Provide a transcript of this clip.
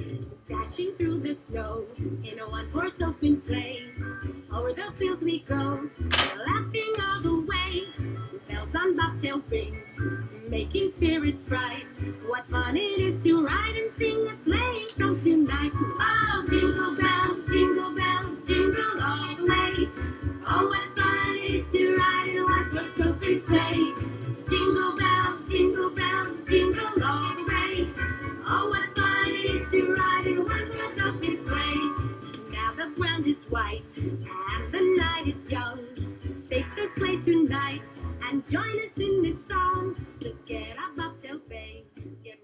Dashing through the snow in a one-horse open sleigh. Over the fields we go, laughing all the way. Bells on bobtail ring, making spirits bright. What fun it is to ride and sing a sleighing song tonight. Oh, jingle bells, jingle all the way. Oh, what fun it is to ride in a one-horse open sleigh. Jingle bells, jingle all the way. Oh, what fun it is to ride in a one-horse open sleigh. Now the ground is white and the night is young. Take the sleigh tonight and join us in this song. Just get a bobtail bay. Get